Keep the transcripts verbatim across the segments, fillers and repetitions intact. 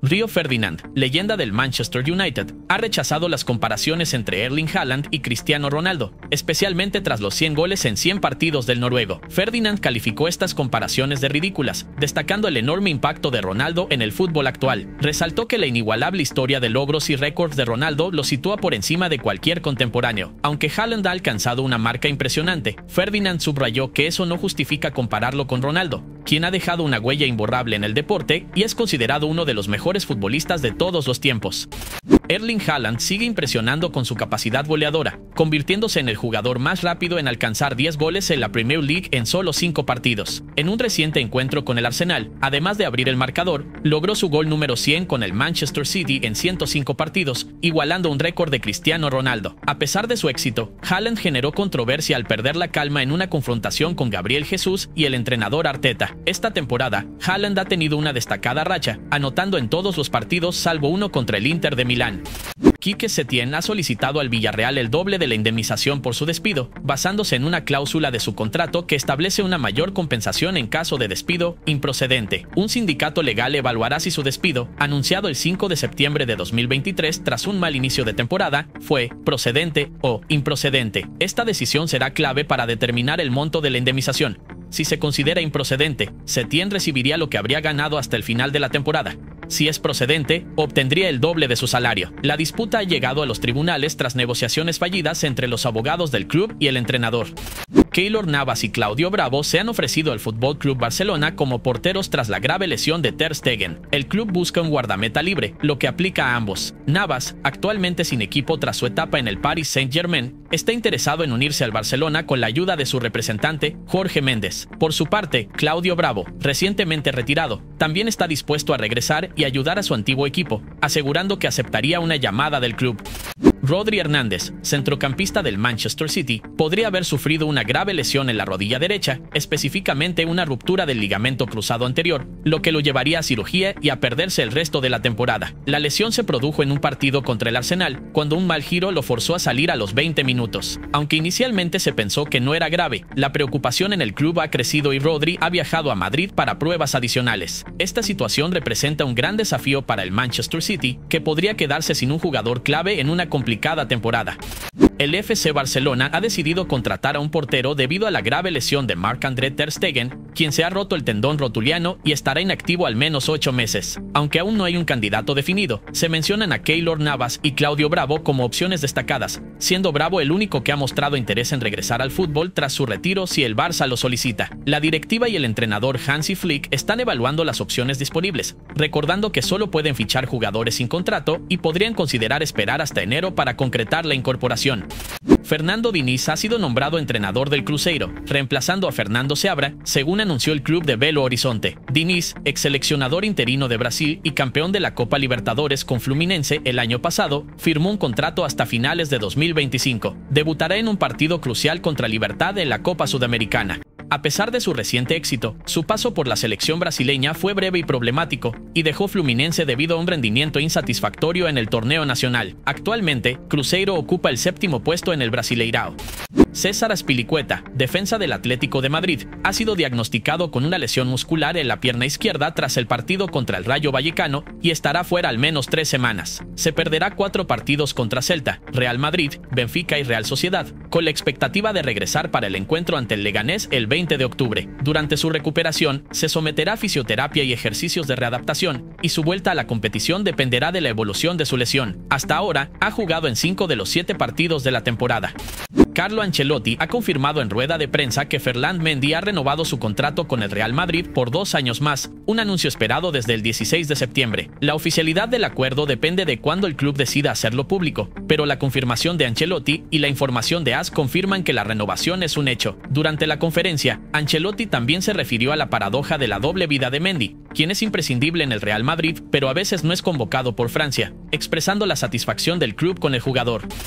Rio Ferdinand, leyenda del Manchester United, ha rechazado las comparaciones entre Erling Haaland y Cristiano Ronaldo, especialmente tras los cien goles en cien partidos del noruego. Ferdinand calificó estas comparaciones de ridículas, destacando el enorme impacto de Ronaldo en el fútbol actual. Resaltó que la inigualable historia de logros y récords de Ronaldo lo sitúa por encima de cualquier contemporáneo. Aunque Haaland ha alcanzado una marca impresionante, Ferdinand subrayó que eso no justifica compararlo con Ronaldo, quien ha dejado una huella imborrable en el deporte y es considerado uno de los mejores futbolistas de todos los tiempos. Erling Haaland sigue impresionando con su capacidad goleadora, convirtiéndose en el jugador más rápido en alcanzar diez goles en la Premier League en solo cinco partidos. En un reciente encuentro con el Arsenal, además de abrir el marcador, logró su gol número cien con el Manchester City en ciento cinco partidos, igualando un récord de Cristiano Ronaldo. A pesar de su éxito, Haaland generó controversia al perder la calma en una confrontación con Gabriel Jesús y el entrenador Arteta. Esta temporada, Haaland ha tenido una destacada racha, anotando en todos los partidos salvo uno contra el Inter de Milán. Quique Setién ha solicitado al Villarreal el doble de la indemnización por su despido, basándose en una cláusula de su contrato que establece una mayor compensación en caso de despido improcedente. Un sindicato legal evaluará si su despido, anunciado el cinco de septiembre de dos mil veintitrés tras un mal inicio de temporada, fue procedente o improcedente. Esta decisión será clave para determinar el monto de la indemnización. Si se considera improcedente, Setién recibiría lo que habría ganado hasta el final de la temporada. Si es procedente, obtendría el doble de su salario. La disputa ha llegado a los tribunales tras negociaciones fallidas entre los abogados del club y el entrenador. Keylor Navas y Claudio Bravo se han ofrecido al F C Barcelona como porteros tras la grave lesión de Ter Stegen. El club busca un guardameta libre, lo que aplica a ambos. Navas, actualmente sin equipo tras su etapa en el Paris Saint-Germain, está interesado en unirse al Barcelona con la ayuda de su representante, Jorge Méndez. Por su parte, Claudio Bravo, recientemente retirado, también está dispuesto a regresar y ayudar a su antiguo equipo, asegurando que aceptaría una llamada del club. Rodri Hernández, centrocampista del Manchester City, podría haber sufrido una grave lesión en la rodilla derecha, específicamente una ruptura del ligamento cruzado anterior, lo que lo llevaría a cirugía y a perderse el resto de la temporada. La lesión se produjo en un partido contra el Arsenal, cuando un mal giro lo forzó a salir a los veinte minutos. Aunque inicialmente se pensó que no era grave, la preocupación en el club ha crecido y Rodri ha viajado a Madrid para pruebas adicionales. Esta situación representa un gran desafío para el Manchester City, que podría quedarse sin un jugador clave en una complicada temporada. El F C Barcelona ha decidido contratar a un portero debido a la grave lesión de Marc-André Ter Stegen, quien se ha roto el tendón rotuliano y estará inactivo al menos ocho meses. Aunque aún no hay un candidato definido, se mencionan a Keylor Navas y Claudio Bravo como opciones destacadas, siendo Bravo el único que ha mostrado interés en regresar al fútbol tras su retiro si el Barça lo solicita. La directiva y el entrenador Hansi Flick están evaluando las opciones disponibles, recordando que solo pueden fichar jugadores sin contrato y podrían considerar esperar hasta enero para concretar la incorporación. Fernando Diniz ha sido nombrado entrenador del Cruzeiro, reemplazando a Fernando Seabra, según anunció el club de Belo Horizonte. Diniz, ex seleccionador interino de Brasil y campeón de la Copa Libertadores con Fluminense el año pasado, firmó un contrato hasta finales de dos mil veinticinco. Debutará en un partido crucial contra Libertad en la Copa Sudamericana. A pesar de su reciente éxito, su paso por la selección brasileña fue breve y problemático, y dejó Fluminense debido a un rendimiento insatisfactorio en el torneo nacional. Actualmente, Cruzeiro ocupa el séptimo puesto en el Brasileirao. César Azpilicueta, defensa del Atlético de Madrid, ha sido diagnosticado con una lesión muscular en la pierna izquierda tras el partido contra el Rayo Vallecano y estará fuera al menos tres semanas. Se perderá cuatro partidos contra Celta, Real Madrid, Benfica y Real Sociedad, con la expectativa de regresar para el encuentro ante el Leganés el veinte de octubre. Durante su recuperación, se someterá a fisioterapia y ejercicios de readaptación, y su vuelta a la competición dependerá de la evolución de su lesión. Hasta ahora, ha jugado en cinco de los siete partidos de la temporada. Carlo Ancelotti ha confirmado en rueda de prensa que Ferland Mendy ha renovado su contrato con el Real Madrid por dos años más, un anuncio esperado desde el dieciséis de septiembre. La oficialidad del acuerdo depende de cuándo el club decida hacerlo público, pero la confirmación de Ancelotti y la información de A S confirman que la renovación es un hecho. Durante la conferencia, Ancelotti también se refirió a la paradoja de la doble vida de Mendy, quien es imprescindible en el Real Madrid, pero a veces no es convocado por Francia, expresando la satisfacción del club con el jugador.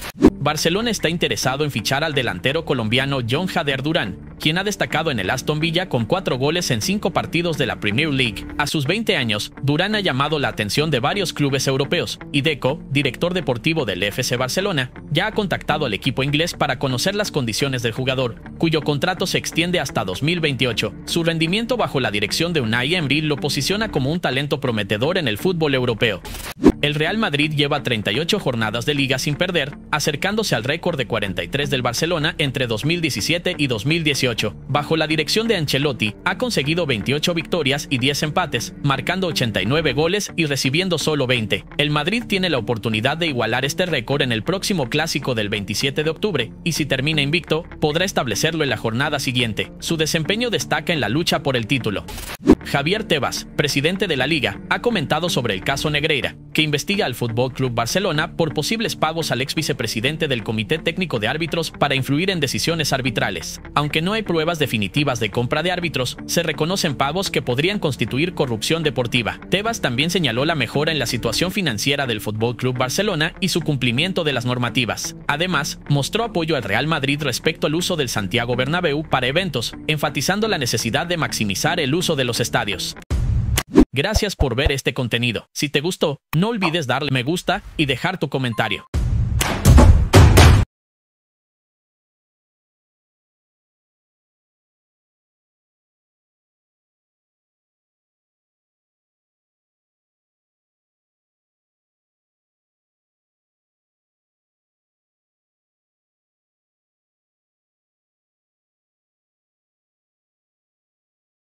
Barcelona está interesado en fichar al delantero colombiano Jon Hader Durán, quien ha destacado en el Aston Villa con cuatro goles en cinco partidos de la Premier League. A sus veinte años, Durán ha llamado la atención de varios clubes europeos, y Deco, director deportivo del F C Barcelona, ya ha contactado al equipo inglés para conocer las condiciones del jugador, cuyo contrato se extiende hasta dos mil veintiocho. Su rendimiento bajo la dirección de Unai Emery lo posiciona como un talento prometedor en el fútbol europeo. El Real Madrid lleva treinta y ocho jornadas de liga sin perder, acercándose al récord de cuarenta y tres del Barcelona entre dos mil diecisiete y dos mil dieciocho. Bajo la dirección de Ancelotti, ha conseguido veintiocho victorias y diez empates, marcando ochenta y nueve goles y recibiendo solo veinte. El Madrid tiene la oportunidad de igualar este récord en el próximo clásico del veintisiete de octubre, y si termina invicto, podrá establecerlo en la jornada siguiente. Su desempeño destaca en la lucha por el título. Javier Tebas, presidente de la Liga, ha comentado sobre el caso Negreira, que investiga al F C Barcelona por posibles pagos al ex vicepresidente del Comité Técnico de Árbitros para influir en decisiones arbitrales. Aunque no hay pruebas definitivas de compra de árbitros, se reconocen pagos que podrían constituir corrupción deportiva. Tebas también señaló la mejora en la situación financiera del F C Barcelona y su cumplimiento de las normativas. Además, mostró apoyo al Real Madrid respecto al uso del Santiago Bernabéu para eventos, enfatizando la necesidad de maximizar el uso de los estadios. Gracias por ver este contenido. Si te gustó, no olvides darle me gusta y dejar tu comentario.